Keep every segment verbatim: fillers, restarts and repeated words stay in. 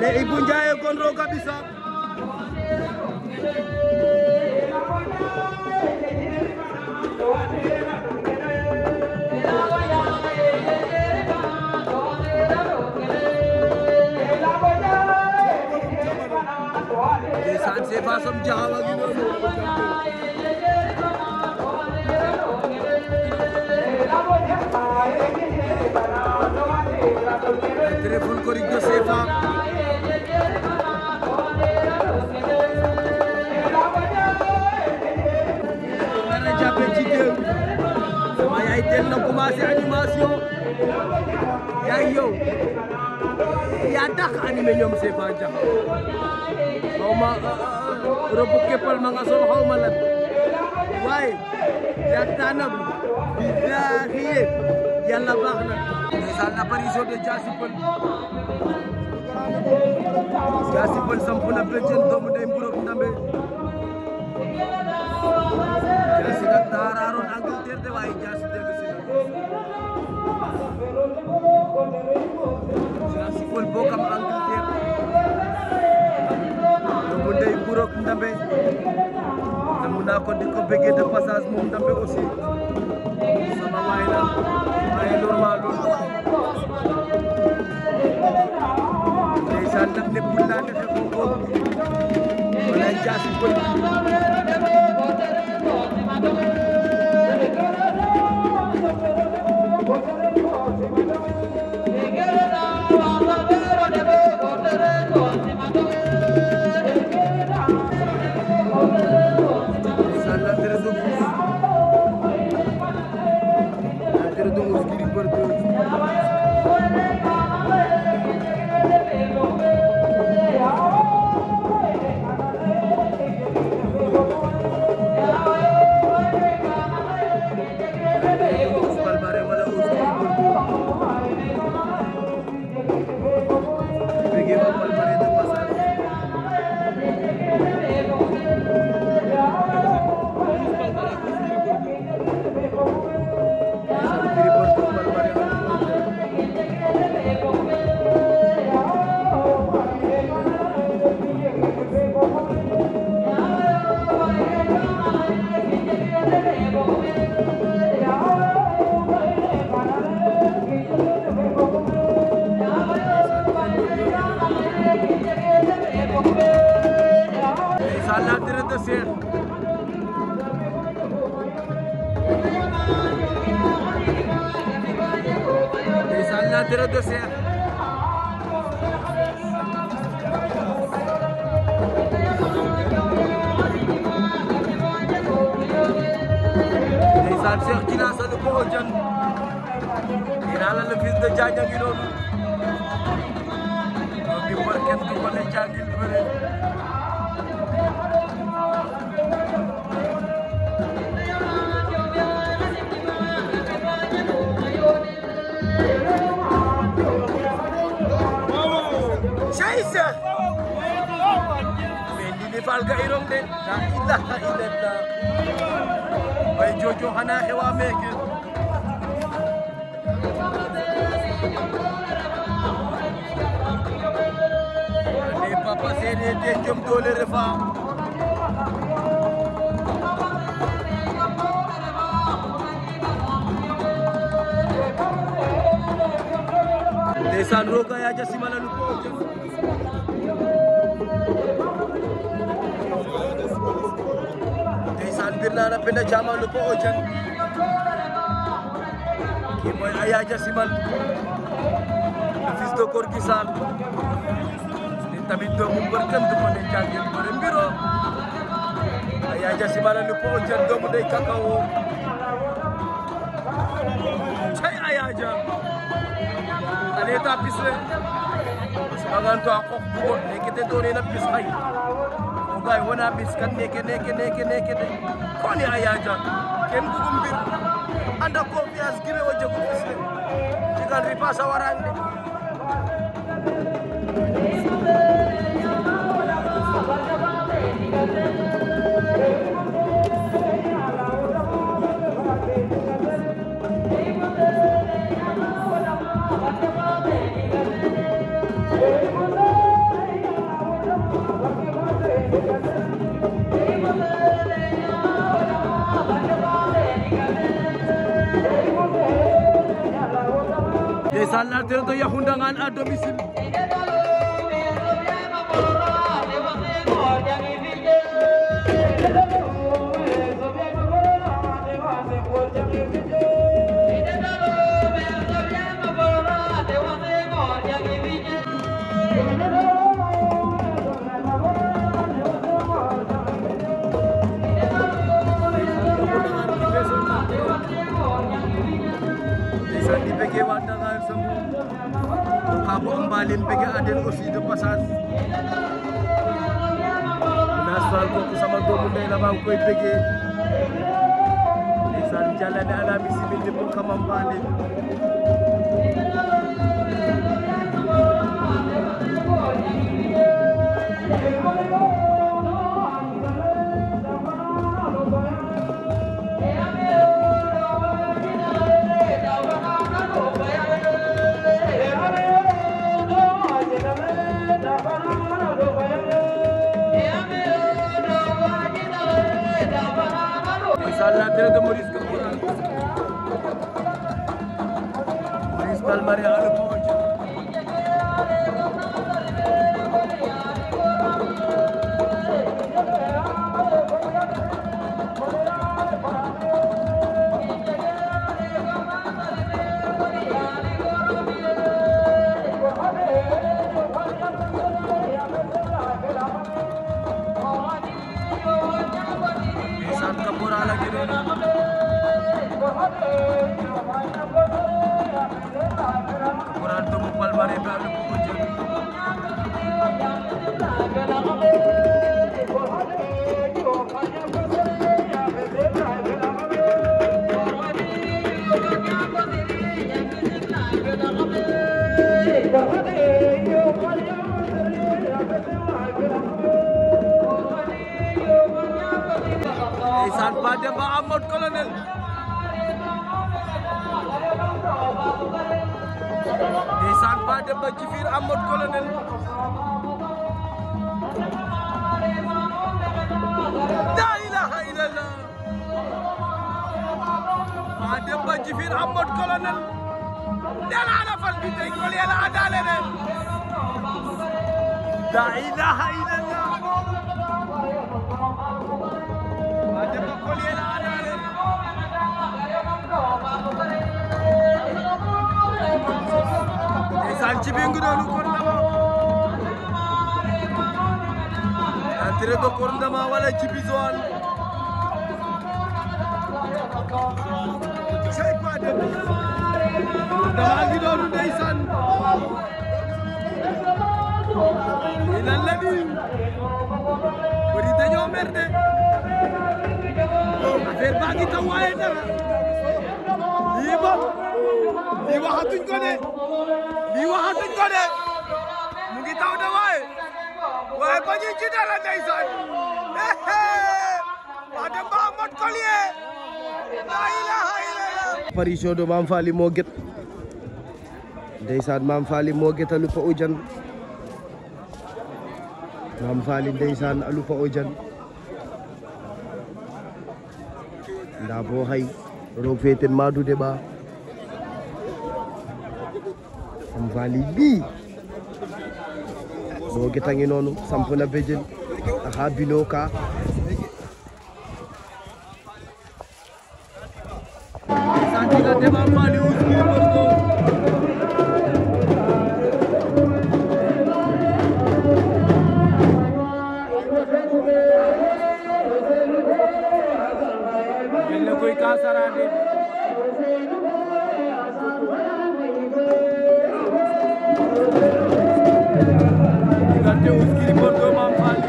ale Ibou Ndiaye Gondro Kabisa ndeysaan Sefa som jaxawa gi noonu téléphone korik de Sefa ngara jàppe ci géew sama yaay teel na commencé animation yaay yow yaa tax animé ñoom Sefa jaxaw xawma robo keppal ma nga sol xawma lan waaye yaakaanam billaahi yàlla baax na ndeysaan apparition de Diassy Peulh Diassy Peulh samp na béjjén doomu day mburok ndambe Diassy nag daaraaroon Angleterre de waaye Diassy dégg si na Diassy Peulh bokkam Angleterre doomu day mburok ndambe namu naa ko di ko bëggee de passage moom ndambe aussi sama waay la waaye normal ndeysaan ndax lépp laa defe ko boobu wala Diassy Peulh Tira de ser ndeysaan Cheikh Dina sa lu ko jan dina la le fils de Diagne gi noonu bi barket ko wala jangil bëre Scheisse mais Ndindy Fall ga irong de la ilaha illallah bay jojo xana xewa meke les papa sene de jom dole refa ndeysaan roga ya jasimala lu ko ndeysaan birnana penda jama lu ko ojan ki moy aya jasimal le fils de Gorgui Sarr ni tamit doomu barkan du ko ne jangel bare mbiro aya jasimala lu ko ojan doomu day kakao chay aya jam ale ta pisre magan to ko bugo nekete doni na pisay o gay wona bis kan neke neke neke neke ko ni ayaja ken bugum bir anda confiance gire o jogo pisre jigal ripasa warande ndeysaan l'entrée de Yaxu Ndangaan à domicile. Ndeysaan di bëggee waa Dakar sama Kabo Mbalim bëggee Adel aussi de passage national kooku sama doomu ndey la maa ngi koy bëggee ndeysaan jàllale ala mi si bindi mo kama Mbalim l'entrée de Maurice Caporal Maurice Palmarin à l'époque Caporal lagi Caporal temu Palmarin ba lu ko jël ndeysaan ba Demba Amod Colonel ndeysaan ba Demba Jifir Amod Colonel la ilaha illallah ba Demba Jifir Amod Colonel dala na fal bi tay ko yela adale ne la ilaha illallah ndeysaan ci bi ngi doonu Korndama entrée de Korndama wala ci bi Joal cey pa de Korndama ngi doonu ndeysaan ina la di bari dañoo mer de affaire baa ngi taw waaye dara lii ba lii waxatuñ ko de lii waxatuñ ko de mu ngi taw de waaye waaye ba ñu ci dara ndeysaan waa Demba Amod Collier la ilaha illallah apparition de Mame Faly moo get ndeysaan Mame Faly moo get alu fa ujan Mame Faly ndeysaan alu fa ujan nda bo xay roog fe ten maadu de ba Mame Faly bi moo getangi noonu samp na bejen axa bino ka santiga de Mame Faly uski borgo gelle koy ka sarade digante uski borgo Mame Faly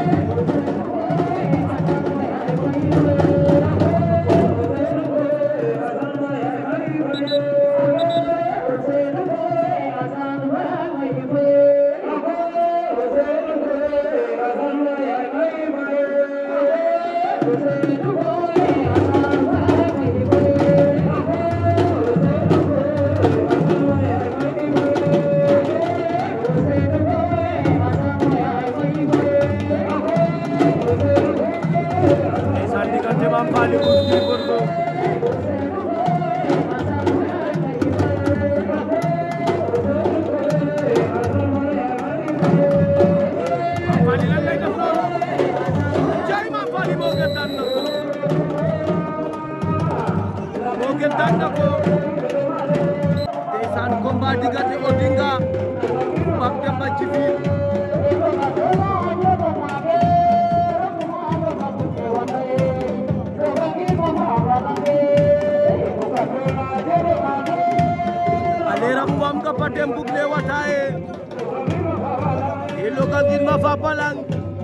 Mame Faly uski borgo jël daan na ko ndeysaan combat diggante Odinga Pape Demba Djibril alera mbam ka patem bugle wataye e local gidma fa palang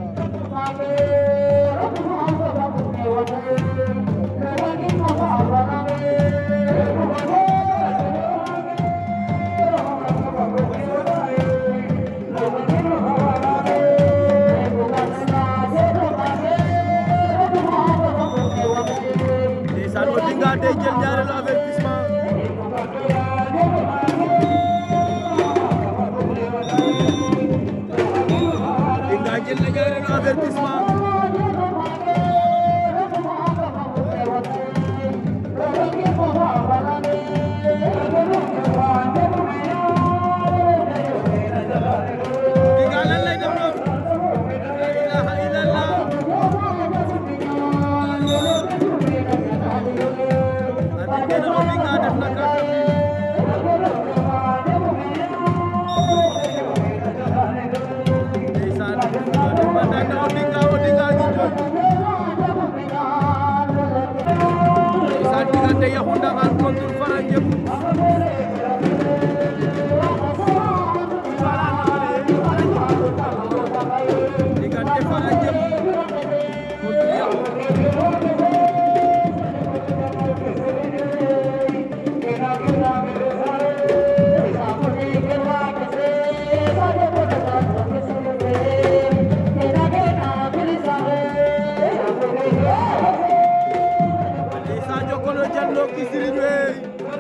ndeysaan Odinga day jël ñaareelu avertissement Odinga jël na ñaareelu avertissement Odinga lan lay def noonu la ilaha illallah Odinga def na kàttan ndeysaan Odinga Odinga Odinga ngi jooy ndeysaan diggante Yaxu Ndangaan contre Fara Njëm diggante Fara Njëm contre Yaxu Jokolo Jallo Kisiri Wey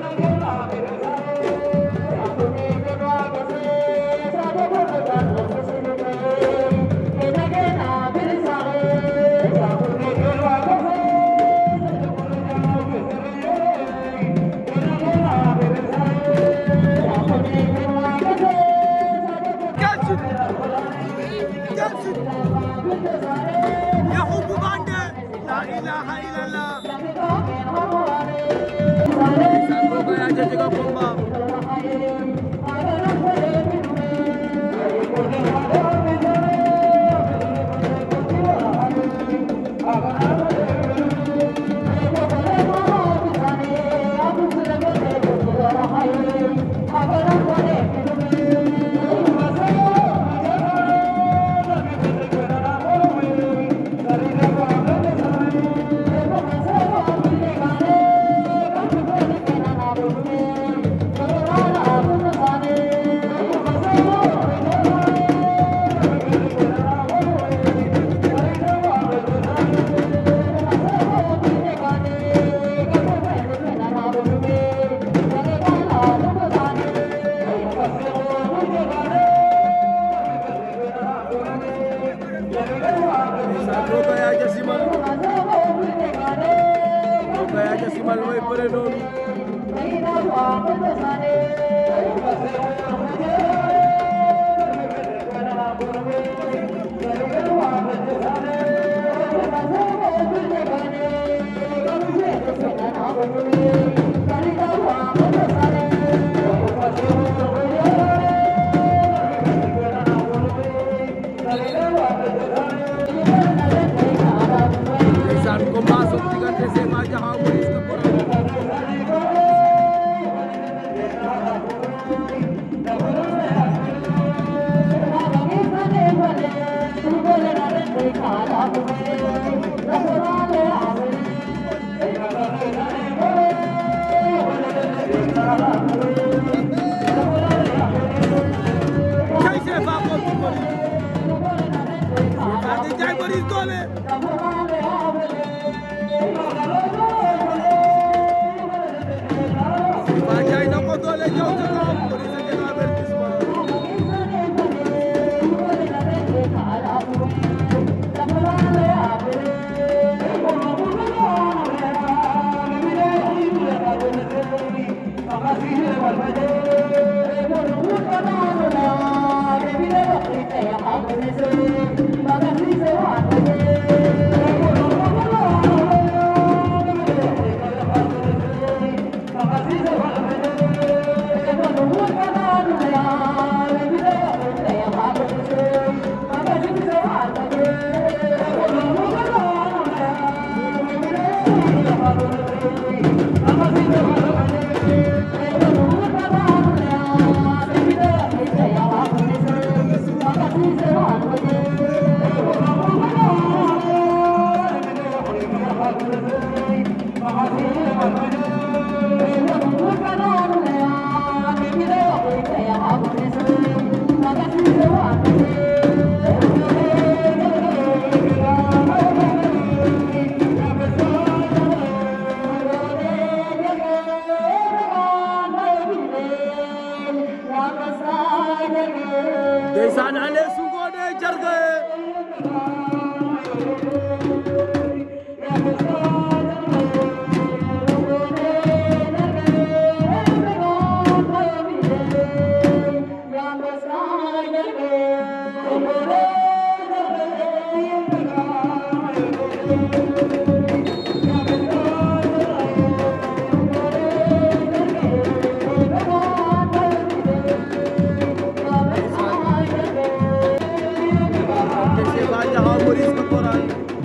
Yakubu Bande la ilaha illallah Sangoga ya jaga combat Simal mooy bëre noonu ndeysaan combat soog diggante Sema Jaxaw ndeysaan ale su ngoone jarga Maurice Caporal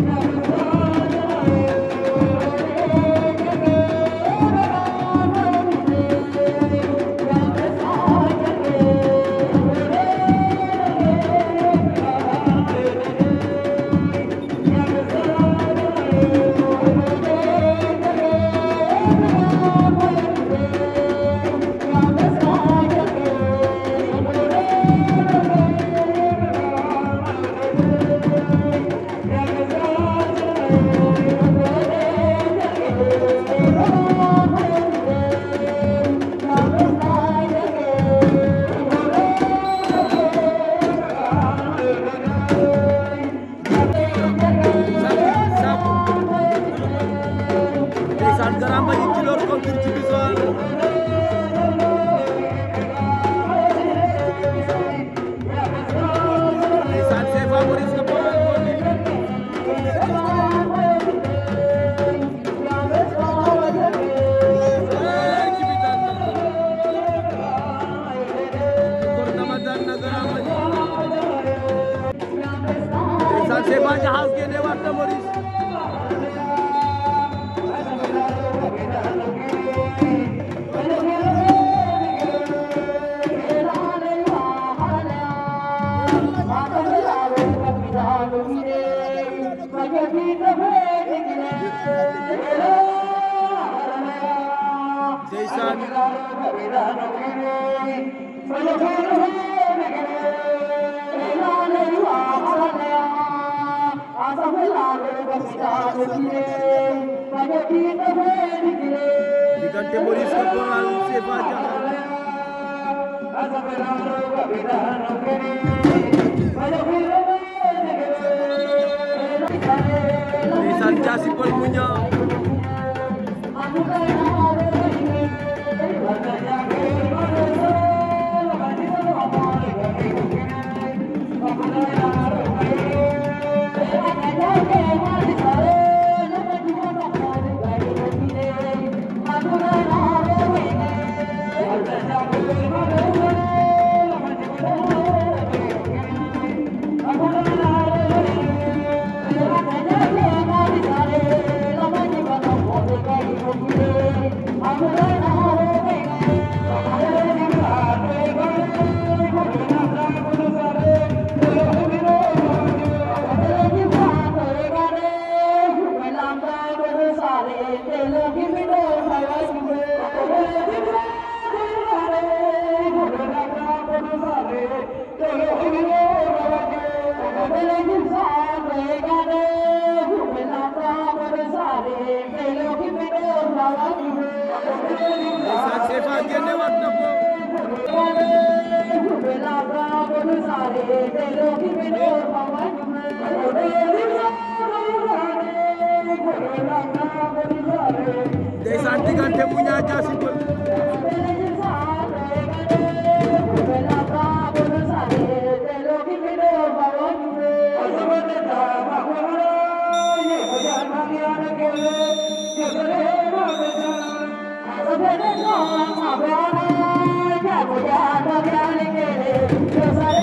Garamba yi ci lor ko ci visual Ndeysaan Sefa Maurice Caporal Ndeysaan Sefa jaxas gene waat na Maurice Ndeysaan diggante Maurice Caporal Sefa Jaxas ndeysaan Jaasi Pël Muña Sefa génne waat na ko ndeysaan diggante Muña Jaasi Pël Thank you.